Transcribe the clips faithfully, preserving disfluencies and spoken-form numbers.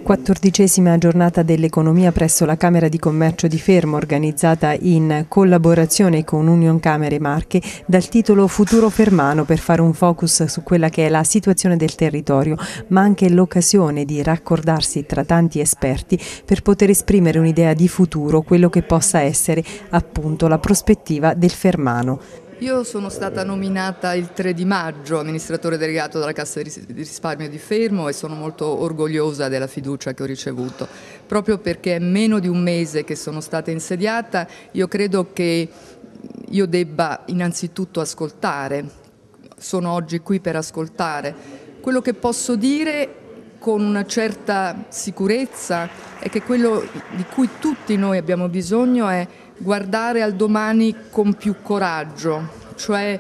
Quattordicesima giornata dell'economia presso la Camera di Commercio di Fermo, organizzata in collaborazione con Union Camere Marche dal titolo Futuro Fermano, per fare un focus su quella che è la situazione del territorio, ma anche l'occasione di raccordarsi tra tanti esperti per poter esprimere un'idea di futuro, quello che possa essere appunto la prospettiva del Fermano. Io sono stata nominata il tre di maggio amministratore delegato della Cassa di Risparmio di Fermo e sono molto orgogliosa della fiducia che ho ricevuto. Proprio perché è meno di un mese che sono stata insediata, io credo che io debba innanzitutto ascoltare. Sono oggi qui per ascoltare. Quello che posso dire con una certa sicurezza è che quello di cui tutti noi abbiamo bisogno è guardare al domani con più coraggio, cioè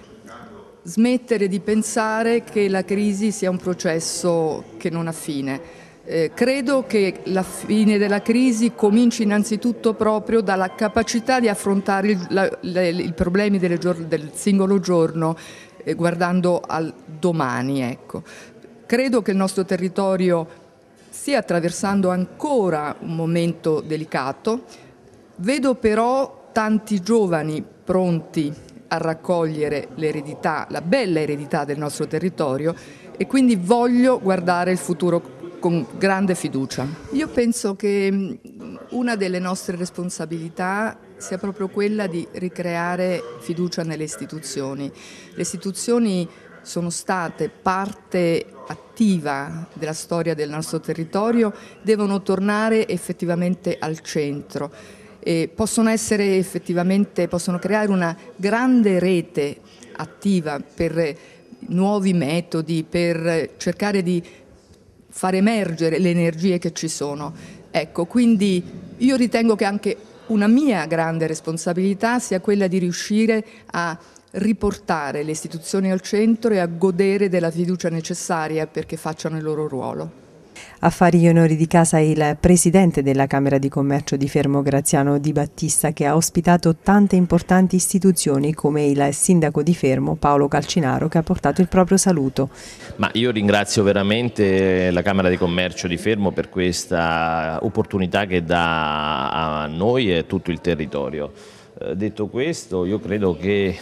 smettere di pensare che la crisi sia un processo che non ha fine. Eh, credo che la fine della crisi cominci innanzitutto proprio dalla capacità di affrontare il, la, le, i problemi delle del singolo giorno eh, guardando al domani. Ecco. Credo che il nostro territorio stia attraversando ancora un momento delicato. Vedo però tanti giovani pronti a raccogliere l'eredità, la bella eredità del nostro territorio, e quindi voglio guardare il futuro con grande fiducia. Io penso che una delle nostre responsabilità sia proprio quella di ricreare fiducia nelle istituzioni. Le istituzioni sono state parte attiva della storia del nostro territorio, devono tornare effettivamente al centro. E possono essere effettivamente, possono creare una grande rete attiva per nuovi metodi, per cercare di far emergere le energie che ci sono. Ecco, quindi io ritengo che anche una mia grande responsabilità sia quella di riuscire a riportare le istituzioni al centro e a godere della fiducia necessaria perché facciano il loro ruolo. A fare gli onori di casa il presidente della Camera di Commercio di Fermo, Graziano Di Battista, che ha ospitato tante importanti istituzioni come il sindaco di Fermo, Paolo Calcinaro, che ha portato il proprio saluto. Ma io ringrazio veramente la Camera di Commercio di Fermo per questa opportunità che dà a noi e a tutto il territorio. Eh, detto questo, io credo che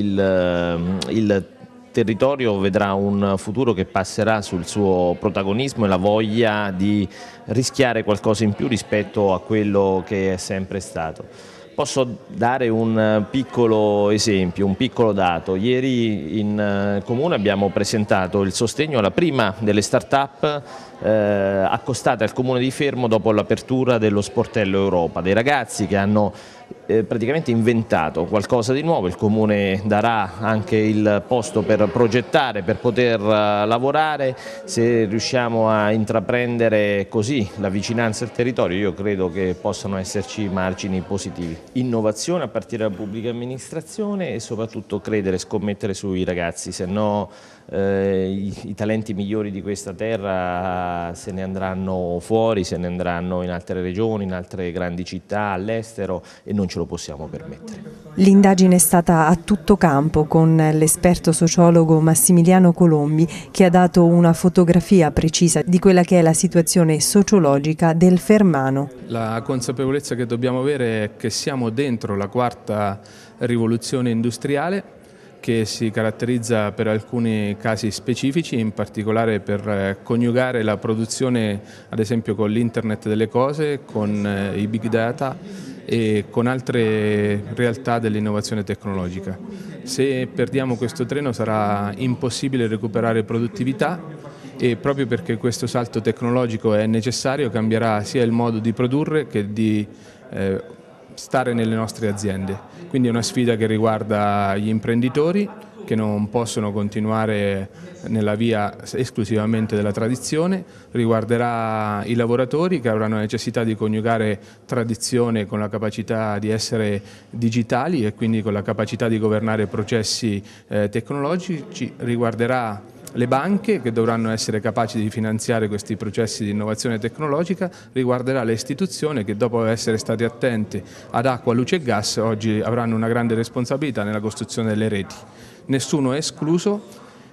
il, il territorio vedrà un futuro che passerà sul suo protagonismo e la voglia di rischiare qualcosa in più rispetto a quello che è sempre stato. Posso dare un piccolo esempio, un piccolo dato. Ieri in Comune abbiamo presentato il sostegno alla prima delle start-up eh, accostate al Comune di Fermo dopo l'apertura dello Sportello Europa, dei ragazzi che hanno Eh, praticamente inventato qualcosa di nuovo. Il Comune darà anche il posto per progettare, per poter uh, lavorare. Se riusciamo a intraprendere così la vicinanza al territorio, io credo che possano esserci margini positivi. Innovazione a partire dalla pubblica amministrazione e soprattutto credere e scommettere sui ragazzi, se no eh, i, i talenti migliori di questa terra uh, se ne andranno fuori, se ne andranno in altre regioni, in altre grandi città, all'estero, e non ce lo possiamo permettere. L'indagine è stata a tutto campo con l'esperto sociologo Massimiliano Colombi, che ha dato una fotografia precisa di quella che è la situazione sociologica del Fermano. La consapevolezza che dobbiamo avere è che siamo dentro la quarta rivoluzione industriale, che si caratterizza per alcuni casi specifici, in particolare per coniugare la produzione ad esempio con l'internet delle cose, con i big data e con altre realtà dell'innovazione tecnologica. Se perdiamo questo treno sarà impossibile recuperare produttività, e proprio perché questo salto tecnologico è necessario cambierà sia il modo di produrre che di eh, stare nelle nostre aziende. Quindi è una sfida che riguarda gli imprenditori, che non possono continuare nella via esclusivamente della tradizione, riguarderà i lavoratori che avranno necessità di coniugare tradizione con la capacità di essere digitali e quindi con la capacità di governare processi eh, tecnologici, riguarderà le banche che dovranno essere capaci di finanziare questi processi di innovazione tecnologica, riguarderà le istituzioni che dopo essere state attente ad acqua, luce e gas oggi avranno una grande responsabilità nella costruzione delle reti. Nessuno è escluso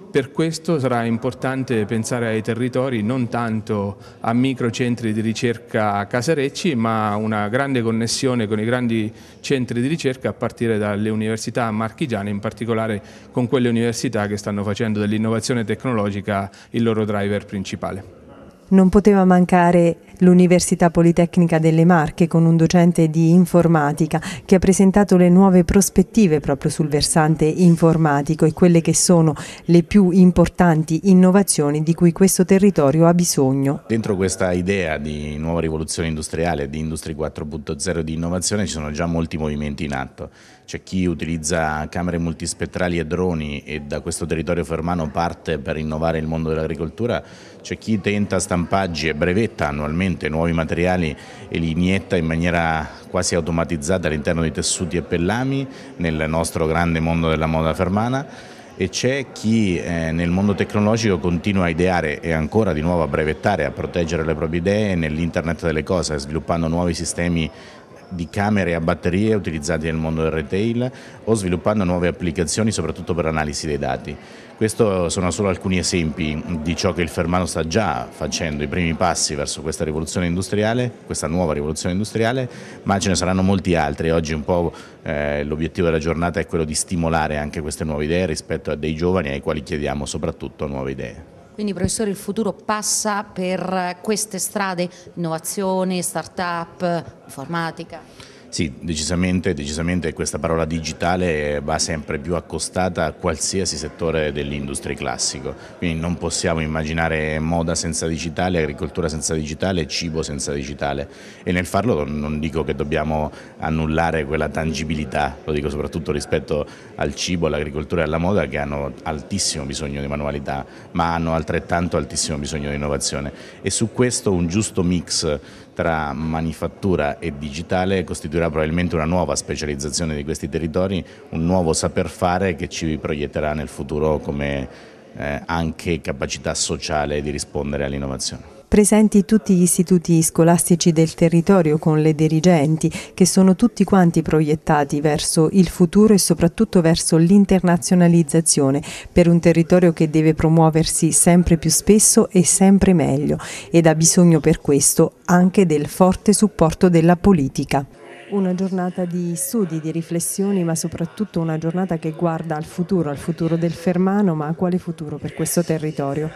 Per questo sarà importante pensare ai territori non tanto a microcentri di ricerca casarecci, ma a una grande connessione con i grandi centri di ricerca a partire dalle università marchigiane, in particolare con quelle università che stanno facendo dell'innovazione tecnologica il loro driver principale. Non poteva mancare l'Università Politecnica delle Marche con un docente di informatica che ha presentato le nuove prospettive proprio sul versante informatico e quelle che sono le più importanti innovazioni di cui questo territorio ha bisogno. Dentro questa idea di nuova rivoluzione industriale, di Industry quattro punto zero, di innovazione, ci sono già molti movimenti in atto. C'è chi utilizza camere multispettrali e droni e da questo territorio fermano parte per innovare il mondo dell'agricoltura, c'è chi tenta stampaggi e brevetta annualmente nuovi materiali e li inietta in maniera quasi automatizzata all'interno di tessuti e pellami nel nostro grande mondo della moda fermana, e c'è chi eh, nel mondo tecnologico continua a ideare e ancora di nuovo a brevettare, a proteggere le proprie idee nell'internet delle cose, sviluppando nuovi sistemi di camere a batterie utilizzati nel mondo del retail o sviluppando nuove applicazioni soprattutto per l'analisi dei dati. Questi sono solo alcuni esempi di ciò che il Fermano sta già facendo, i primi passi verso questa rivoluzione industriale, questa nuova rivoluzione industriale, ma ce ne saranno molti altri. Oggi un po' eh, l'obiettivo della giornata è quello di stimolare anche queste nuove idee rispetto a dei giovani ai quali chiediamo soprattutto nuove idee. Quindi professore, il futuro passa per queste strade, innovazione, start-up, informatica? Sì, decisamente, decisamente questa parola digitale va sempre più accostata a qualsiasi settore dell'industria classico, quindi non possiamo immaginare moda senza digitale, agricoltura senza digitale, cibo senza digitale, e nel farlo non dico che dobbiamo annullare quella tangibilità, lo dico soprattutto rispetto al cibo, all'agricoltura e alla moda, che hanno altissimo bisogno di manualità, ma hanno altrettanto altissimo bisogno di innovazione, e su questo un giusto mix tra manifattura e digitale costituirà probabilmente una nuova specializzazione di questi territori, un nuovo saper fare che ci proietterà nel futuro come eh, anche capacità sociale di rispondere all'innovazione. Presenti tutti gli istituti scolastici del territorio con le dirigenti che sono tutti quanti proiettati verso il futuro e soprattutto verso l'internazionalizzazione per un territorio che deve promuoversi sempre più spesso e sempre meglio ed ha bisogno per questo anche del forte supporto della politica. Una giornata di studi, di riflessioni, ma soprattutto una giornata che guarda al futuro, al futuro del Fermano, ma a quale futuro per questo territorio?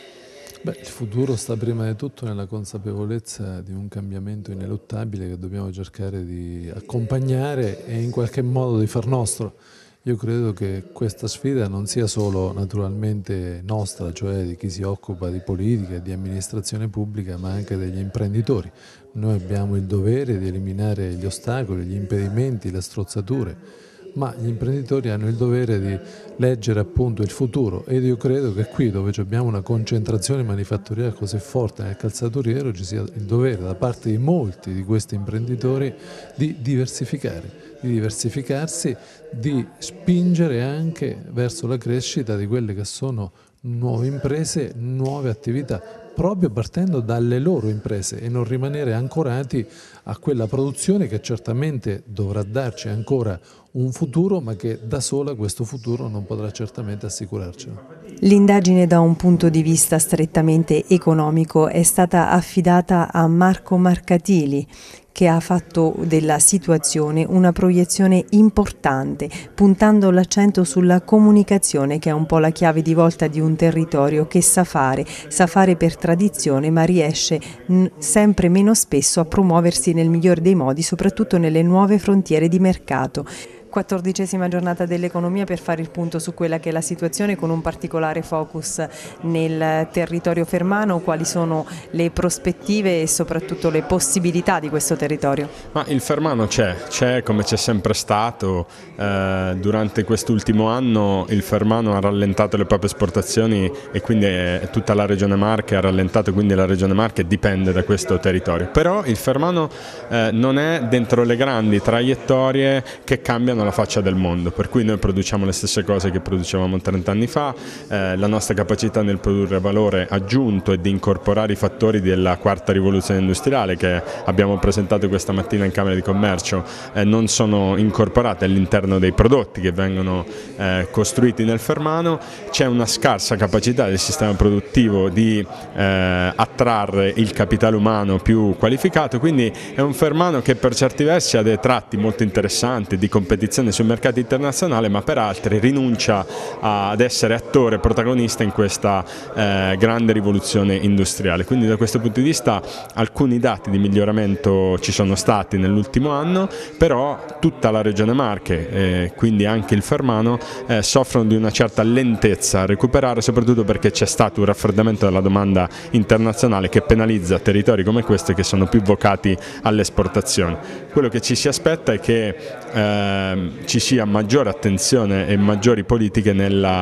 Beh, il futuro sta prima di tutto nella consapevolezza di un cambiamento ineluttabile che dobbiamo cercare di accompagnare e in qualche modo di far nostro. Io credo che questa sfida non sia solo naturalmente nostra, cioè di chi si occupa di politica e di amministrazione pubblica, ma anche degli imprenditori. Noi abbiamo il dovere di eliminare gli ostacoli, gli impedimenti, le strozzature, ma gli imprenditori hanno il dovere di leggere appunto il futuro, ed io credo che qui dove abbiamo una concentrazione manifatturiera così forte nel calzaturiero ci sia il dovere da parte di molti di questi imprenditori di diversificare, di diversificarsi, di spingere anche verso la crescita di quelle che sono nuove imprese, nuove attività, proprio partendo dalle loro imprese e non rimanere ancorati a quella produzione che certamente dovrà darci ancora un futuro, ma che da sola questo futuro non potrà certamente assicurarcelo. L'indagine da un punto di vista strettamente economico è stata affidata a Marco Marcatili, che ha fatto della situazione una proiezione importante, puntando l'accento sulla comunicazione, che è un po' la chiave di volta di un territorio che sa fare, sa fare per tradizione, ma riesce sempre meno spesso a promuoversi nel miglior dei modi, soprattutto nelle nuove frontiere di mercato. quattordicesima giornata dell'economia per fare il punto su quella che è la situazione, con un particolare focus nel territorio fermano. Quali sono le prospettive e soprattutto le possibilità di questo territorio? Ma il Fermano c'è, c'è come c'è sempre stato. Eh, durante quest'ultimo anno il Fermano ha rallentato le proprie esportazioni e quindi è, tutta la regione Marche ha rallentato, quindi la regione Marche dipende da questo territorio. Però il Fermano eh, non è dentro le grandi traiettorie che cambiano cambiano la faccia del mondo, per cui noi produciamo le stesse cose che producevamo trenta anni fa, eh, la nostra capacità nel produrre valore aggiunto e di incorporare i fattori della quarta rivoluzione industriale che abbiamo presentato questa mattina in Camera di Commercio eh, non sono incorporate all'interno dei prodotti che vengono eh, costruiti nel Fermano. C'è una scarsa capacità del sistema produttivo di eh, attrarre il capitale umano più qualificato, quindi è un Fermano che per certi versi ha dei tratti molto interessanti di competizione sui mercati internazionali, ma per altri rinuncia ad essere attore protagonista in questa eh, grande rivoluzione industriale. Quindi da questo punto di vista alcuni dati di miglioramento ci sono stati nell'ultimo anno, però tutta la regione Marche, eh, quindi anche il Fermano, eh, soffrono di una certa lentezza a recuperare, soprattutto perché c'è stato un raffreddamento della domanda internazionale che penalizza territori come questo che sono più vocati all'esportazione. Quello che ci si aspetta è che eh, ci sia maggiore attenzione e maggiori politiche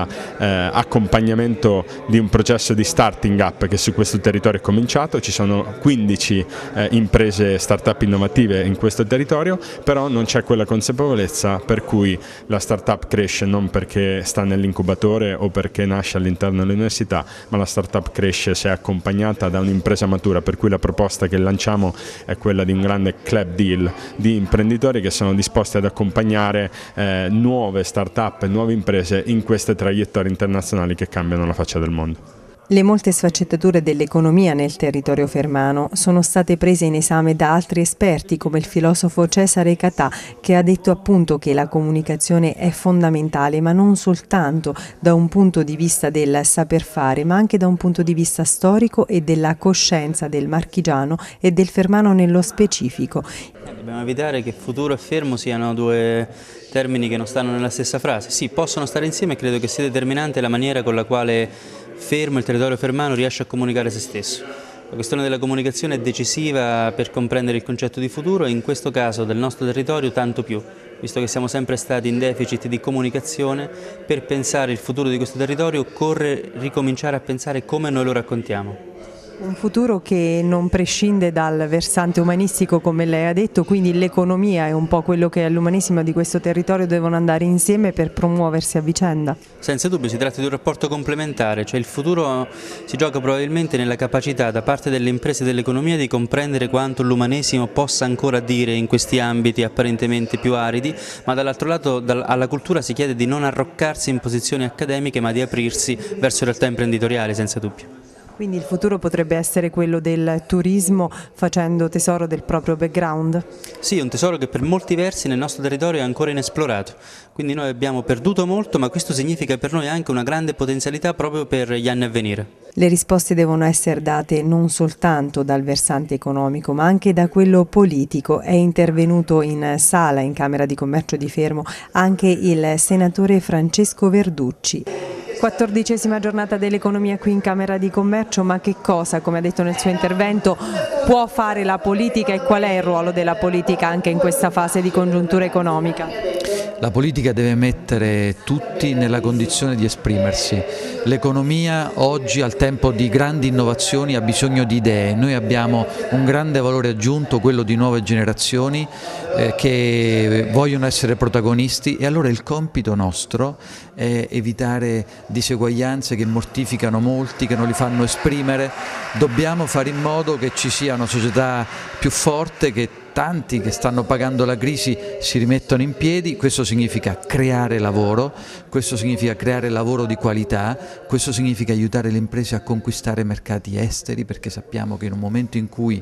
nell'accompagnamento eh, di un processo di starting up che su questo territorio è cominciato. Ci sono quindici eh, imprese start-up innovative in questo territorio, però non c'è quella consapevolezza per cui la start-up cresce non perché sta nell'incubatore o perché nasce all'interno dell'università, ma la start-up cresce se è accompagnata da un'impresa matura, per cui la proposta che lanciamo è quella di un grande club deal di imprenditori che sono disposti ad accompagnare eh, nuove start-up e nuove imprese in queste traiettorie internazionali che cambiano la faccia del mondo. Le molte sfaccettature dell'economia nel territorio fermano sono state prese in esame da altri esperti come il filosofo Cesare Catà, che ha detto appunto che la comunicazione è fondamentale, ma non soltanto da un punto di vista del saper fare, ma anche da un punto di vista storico e della coscienza del marchigiano e del fermano nello specifico. Dobbiamo evitare che futuro e fermo siano due termini che non stanno nella stessa frase. Sì, possono stare insieme e credo che sia determinante la maniera con la quale Fermo, il territorio fermano, riesce a comunicare se stesso. La questione della comunicazione è decisiva per comprendere il concetto di futuro e in questo caso del nostro territorio tanto più, visto che siamo sempre stati in deficit di comunicazione. Per pensare il futuro di questo territorio occorre ricominciare a pensare come noi lo raccontiamo. Un futuro che non prescinde dal versante umanistico, come lei ha detto, quindi l'economia è un po' quello che all'umanesimo di questo territorio devono andare insieme per promuoversi a vicenda. Senza dubbio si tratta di un rapporto complementare, cioè il futuro si gioca probabilmente nella capacità da parte delle imprese dell'economia di comprendere quanto l'umanesimo possa ancora dire in questi ambiti apparentemente più aridi, ma dall'altro lato alla cultura si chiede di non arroccarsi in posizioni accademiche ma di aprirsi verso realtà imprenditoriali, senza dubbio. Quindi il futuro potrebbe essere quello del turismo, facendo tesoro del proprio background? Sì, un tesoro che per molti versi nel nostro territorio è ancora inesplorato, quindi noi abbiamo perduto molto, ma questo significa per noi anche una grande potenzialità proprio per gli anni a venire. Le risposte devono essere date non soltanto dal versante economico, ma anche da quello politico. È intervenuto in sala in Camera di Commercio di Fermo anche il senatore Francesco Verducci. Quattordicesima giornata dell'economia qui in Camera di Commercio, ma che cosa, come ha detto nel suo intervento, può fare la politica e qual è il ruolo della politica anche in questa fase di congiuntura economica? La politica deve mettere tutti nella condizione di esprimersi. L'economia oggi, al tempo di grandi innovazioni, ha bisogno di idee. Noi abbiamo un grande valore aggiunto, quello di nuove generazioni eh, che vogliono essere protagonisti, e allora il compito nostro è evitare diseguaglianze che mortificano molti, che non li fanno esprimere. Dobbiamo fare in modo che ci sia una società più forte, che tanti che stanno pagando la crisi si rimettono in piedi. Questo significa creare lavoro, questo significa creare lavoro di qualità, questo significa aiutare le imprese a conquistare mercati esteri, perché sappiamo che in un momento in cui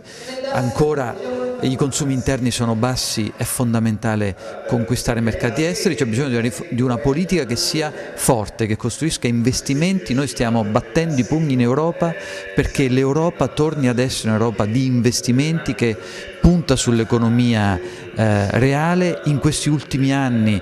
ancora i consumi interni sono bassi è fondamentale conquistare mercati esteri. C'è bisogno di una politica che sia forte, che costruisca investimenti. Noi stiamo battendo i pugni in Europa perché l'Europa torni ad essere un'Europa di investimenti, che punta sull'economia eh, reale. In questi ultimi anni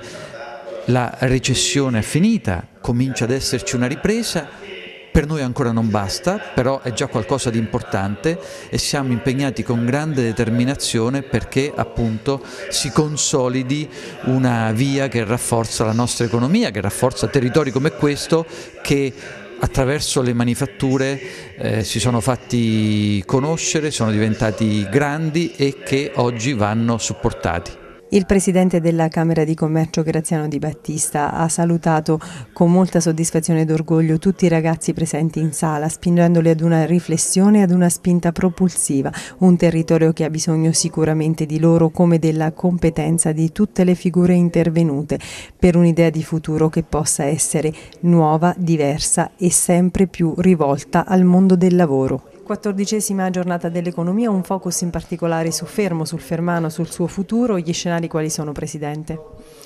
la recessione è finita, comincia ad esserci una ripresa. Per noi ancora non basta, però è già qualcosa di importante e siamo impegnati con grande determinazione perché appunto si consolidi una via che rafforza la nostra economia, che rafforza territori come questo, che attraverso le manifatture eh, si sono fatti conoscere, sono diventati grandi e che oggi vanno supportati. Il presidente della Camera di Commercio Graziano Di Battista ha salutato con molta soddisfazione ed orgoglio tutti i ragazzi presenti in sala, spingendoli ad una riflessione e ad una spinta propulsiva, un territorio che ha bisogno sicuramente di loro come della competenza di tutte le figure intervenute per un'idea di futuro che possa essere nuova, diversa e sempre più rivolta al mondo del lavoro. Quattordicesima giornata dell'economia, un focus in particolare su Fermo, sul Fermano, sul suo futuro. Gli scenari quali sono, Presidente?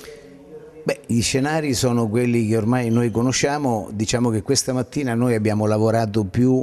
Beh, gli scenari sono quelli che ormai noi conosciamo. Diciamo che questa mattina noi abbiamo lavorato più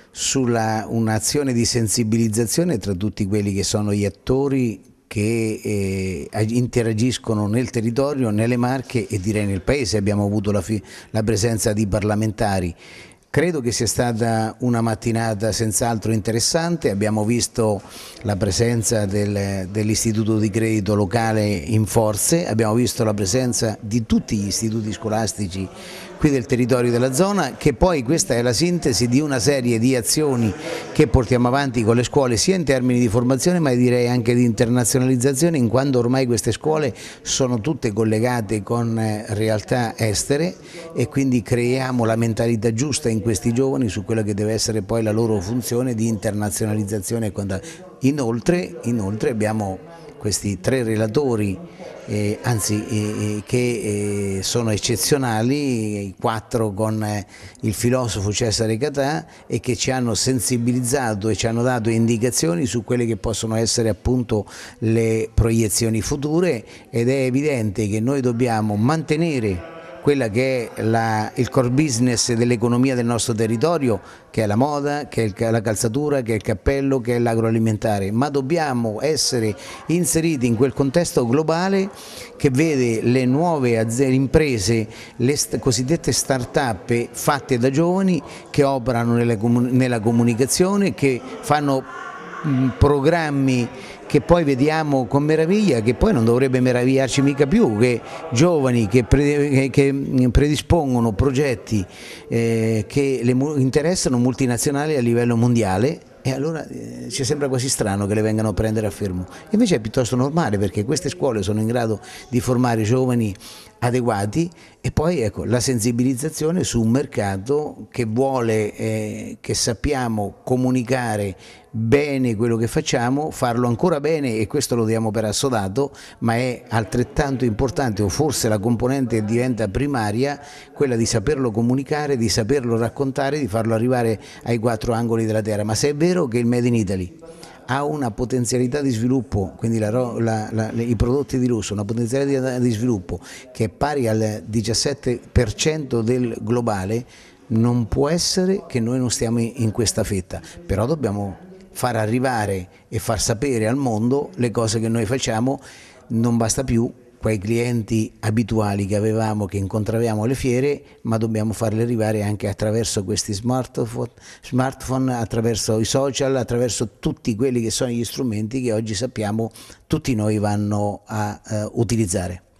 sulla un'azione di sensibilizzazione tra tutti quelli che sono gli attori che eh, interagiscono nel territorio, nelle Marche e direi nel Paese. Abbiamo avuto la, la presenza di parlamentari. Credo che sia stata una mattinata senz'altro interessante, abbiamo visto la presenza del, dell'Istituto di Credito Locale in forze, abbiamo visto la presenza di tutti gli istituti scolastici qui del territorio della zona, che poi questa è la sintesi di una serie di azioni che portiamo avanti con le scuole sia in termini di formazione ma direi anche di internazionalizzazione, in quanto ormai queste scuole sono tutte collegate con realtà estere e quindi creiamo la mentalità giusta in questi giovani su quella che deve essere poi la loro funzione di internazionalizzazione e quant'altro. Inoltre, inoltre abbiamo questi tre relatori, eh, anzi eh, che eh, sono eccezionali, i quattro con eh, il filosofo Cesare Catà e che ci hanno sensibilizzato e ci hanno dato indicazioni su quelle che possono essere appunto le proiezioni future ed è evidente che noi dobbiamo mantenere quella che è la, il core business dell'economia del nostro territorio, che è la moda, che è la calzatura, che è il cappello, che è l'agroalimentare, ma dobbiamo essere inseriti in quel contesto globale che vede le nuove aziende, imprese, le st- cosiddette start-up fatte da giovani che operano nella, nella comunicazione, che fanno mh, programmi che poi vediamo con meraviglia, che poi non dovrebbe meravigliarci mica più, che giovani che, pre, che predispongono progetti eh, che le interessano multinazionali a livello mondiale e allora eh, ci sembra quasi strano che le vengano a prendere a Fermo. Invece è piuttosto normale perché queste scuole sono in grado di formare giovani adeguati e poi ecco la sensibilizzazione su un mercato che vuole eh, che sappiamo comunicare bene quello che facciamo, farlo ancora bene e questo lo diamo per assodato, ma è altrettanto importante o forse la componente che diventa primaria quella di saperlo comunicare, di saperlo raccontare, di farlo arrivare ai quattro angoli della terra. Ma se è vero che il Made in Italy ha una potenzialità di sviluppo, quindi la, la, la, i prodotti di lusso, una potenzialità di sviluppo che è pari al diciassette per cento del globale, non può essere che noi non stiamo in questa fetta, però dobbiamo far arrivare e far sapere al mondo le cose che noi facciamo. Non basta più quei clienti abituali che avevamo, che incontravamo alle fiere, ma dobbiamo farli arrivare anche attraverso questi smartphone, smartphone, attraverso i social, attraverso tutti quelli che sono gli strumenti che oggi sappiamo tutti noi vanno a uh, utilizzare.